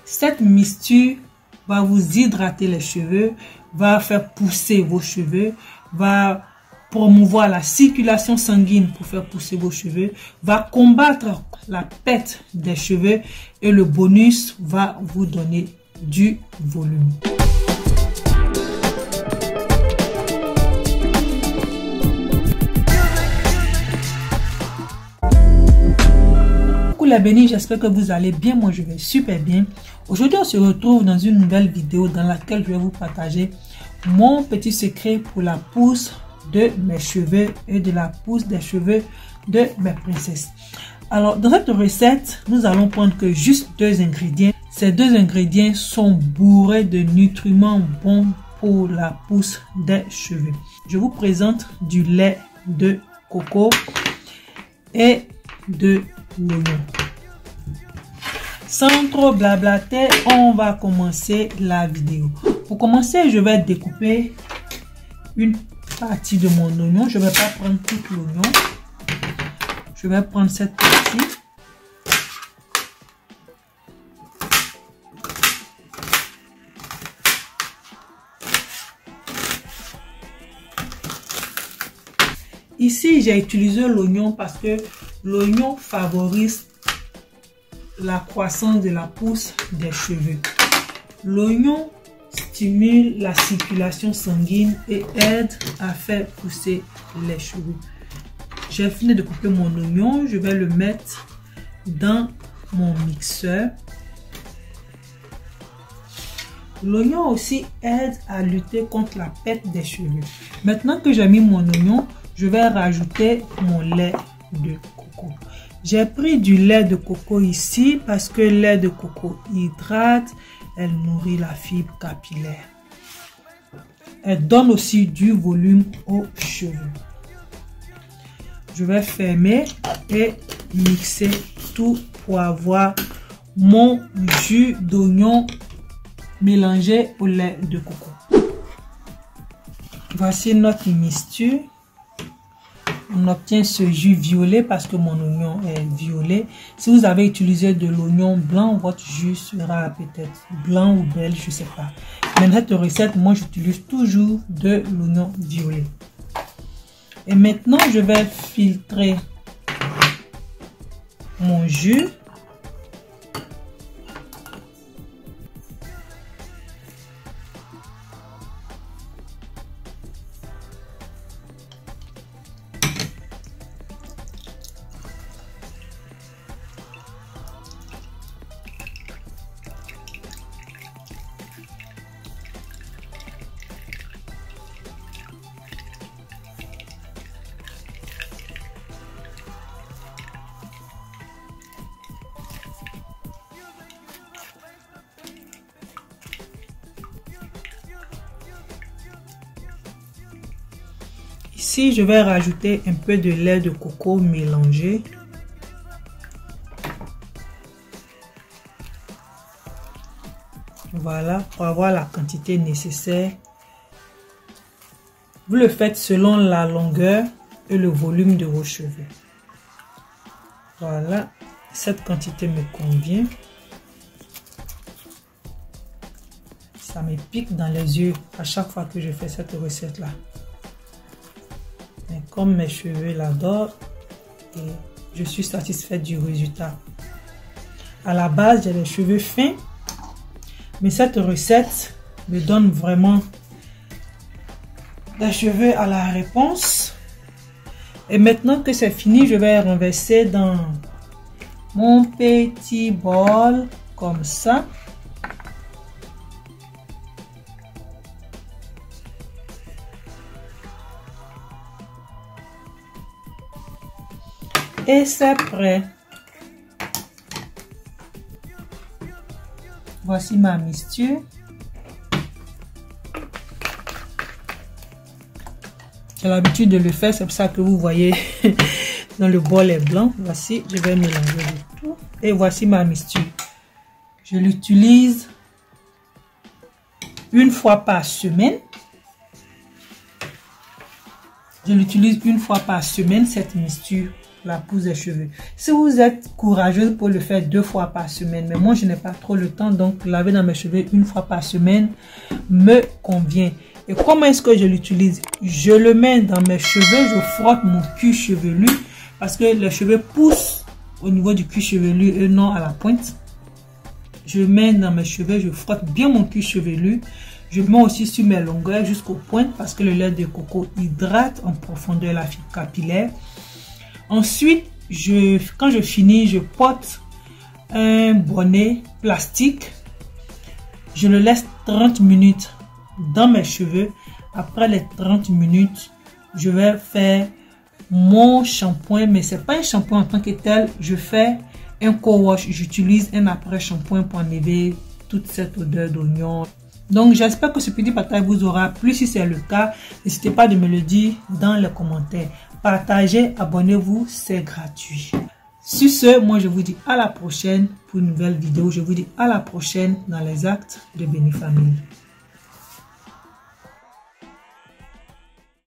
Cette mixture va vous hydrater les cheveux, va faire pousser vos cheveux, va promouvoir la circulation sanguine pour faire pousser vos cheveux, va combattre la perte des cheveux et le bonus va vous donner du volume. Coucou les bénis, j'espère que vous allez bien. Moi je vais super bien. Aujourd'hui on se retrouve dans une nouvelle vidéo dans laquelle je vais vous partager mon petit secret pour la pousse de mes cheveux et de la pousse des cheveux de mes princesses. Alors dans cette recette, nous allons prendre que juste 2 ingrédients. Ces 2 ingrédients sont bourrés de nutriments bons pour la pousse des cheveux. Je vous présente du lait de coco et de l'oignon. Sans trop blablater, on va commencer la vidéo. Pour commencer, je vais découper une partie de mon oignon. Je ne vais pas prendre tout l'oignon. Je vais prendre cette partie. Ici, j'ai utilisé l'oignon parce que l'oignon favorise la croissance de la pousse des cheveux. L'oignon stimule la circulation sanguine et aide à faire pousser les cheveux. J'ai fini de couper mon oignon, je vais le mettre dans mon mixeur. L'oignon aussi aide à lutter contre la perte des cheveux. Maintenant que j'ai mis mon oignon, je vais rajouter mon lait de coco. J'ai pris du lait de coco ici parce que le lait de coco hydrate, elle nourrit la fibre capillaire. Elle donne aussi du volume aux cheveux. Je vais fermer et mixer tout pour avoir mon jus d'oignon mélangé au lait de coco. Voici notre mixture. On obtient ce jus violet parce que mon oignon est violet. Si vous avez utilisé de l'oignon blanc, votre jus sera peut-être blanc ou beige, je ne sais pas. Mais dans cette recette, moi j'utilise toujours de l'oignon violet. Et maintenant, je vais filtrer mon jus. Ici, je vais rajouter un peu de lait de coco mélangé. Voilà, pour avoir la quantité nécessaire. Vous le faites selon la longueur et le volume de vos cheveux. Voilà, cette quantité me convient. Ça me pique dans les yeux à chaque fois que je fais cette recette-là. Mais comme mes cheveux l'adorent, et je suis satisfaite du résultat. À la base, j'ai les cheveux fins, mais cette recette me donne vraiment des cheveux à la réponse. Et maintenant que c'est fini, je vais renverser dans mon petit bol comme ça. Et c'est prêt. Voici ma mixture. J'ai l'habitude de le faire, c'est pour ça que vous voyez dans le bol est blanc. Voici, je vais mélanger le tout. Et voici ma mixture. Je l'utilise une fois par semaine. Je l'utilise une fois par semaine, cette mixture, la pousse des cheveux. Si vous êtes courageuse pour le faire 2 fois par semaine, mais moi je n'ai pas trop le temps, donc laver dans mes cheveux 1 fois par semaine me convient. Et comment est-ce que je l'utilise? Je le mets dans mes cheveux, je frotte mon cuir chevelu parce que les cheveux poussent au niveau du cuir chevelu et non à la pointe. Je mets dans mes cheveux, je frotte bien mon cuir chevelu. Je mets aussi sur mes longueurs jusqu'aux pointes parce que le lait de coco hydrate en profondeur la fibre capillaire. Ensuite, quand je finis, je porte un bonnet plastique. Je le laisse 30 minutes dans mes cheveux. Après les 30 minutes, je vais faire mon shampoing, mais c'est pas un shampoing en tant que tel. Je fais un co-wash. J'utilise un après shampoing pour enlever toute cette odeur d'oignon. Donc j'espère que ce petit partage vous aura plu. Si c'est le cas, n'hésitez pas de me le dire dans les commentaires. Partagez, abonnez-vous, c'est gratuit. Sur ce, moi je vous dis à la prochaine pour une nouvelle vidéo. Je vous dis à la prochaine dans les actes de Béni Famille.